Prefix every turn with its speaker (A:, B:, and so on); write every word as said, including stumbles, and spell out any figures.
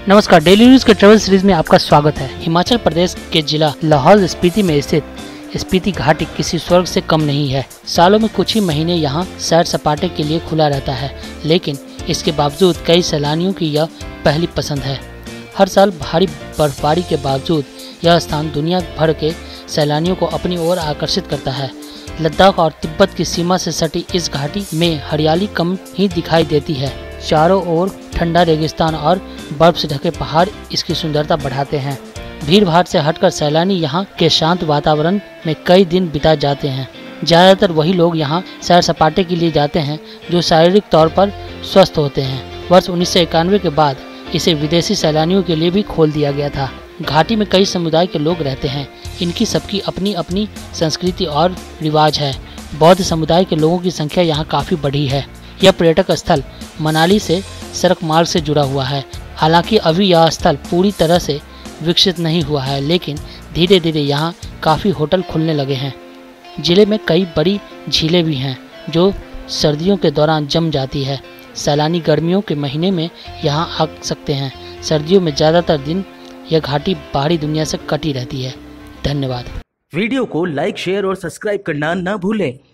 A: नमस्कार, daily news के travel series में आपका स्वागत है। हिमाचल प्रदेश के जिला लाहौल स्पीति में स्थित स्पीति घाटी किसी स्वर्ग से कम नहीं है। सालों में कुछ ही महीने यहाँ सैर सपाटे के लिए खुला रहता है, लेकिन इसके बावजूद कई सैलानियों की यह पहली पसंद है। हर साल भारी बर्फबारी के बावजूद यह स्थान दुनिया भर के सैलानियों को अपनी ओर आकर्षित करता है। लद्दाख और तिब्बत की सीमा से सटी इस घाटी में हरियाली कम ही दिखाई देती है। चारों ओर ठंडा रेगिस्तान और बर्फ से ढके पहाड़ इसकी सुंदरता बढ़ाते हैं। भीड़ भाड़ से हटकर सैलानी यहाँ के शांत वातावरण में कई दिन बिता जाते हैं। ज़्यादातर वही लोग यहाँ सैर सपाटे के लिए जाते हैं जो शारीरिक तौर पर स्वस्थ होते हैं। वर्ष उन्नीस सौ इक्यानवे के बाद इसे विदेशी सैलानियों के लिए भी खोल दिया गया था। घाटी में कई समुदाय के लोग रहते हैं। इनकी सबकी अपनी अपनी संस्कृति और रिवाज है। बौद्ध समुदाय के लोगों की संख्या यहाँ काफ़ी बढ़ी है। यह पर्यटक स्थल मनाली से सड़क मार्ग से जुड़ा हुआ है। हालांकि अभी यह स्थल पूरी तरह से विकसित नहीं हुआ है, लेकिन धीरे धीरे यहाँ काफ़ी होटल खुलने लगे हैं। जिले में कई बड़ी झीलें भी हैं जो सर्दियों के दौरान जम जाती है। सैलानी गर्मियों के महीने में यहाँ आ सकते हैं। सर्दियों में ज़्यादातर दिन यह घाटी बाहरी दुनिया से कटी रहती है। धन्यवाद।
B: वीडियो को लाइक, शेयर और सब्सक्राइब करना न भूलें।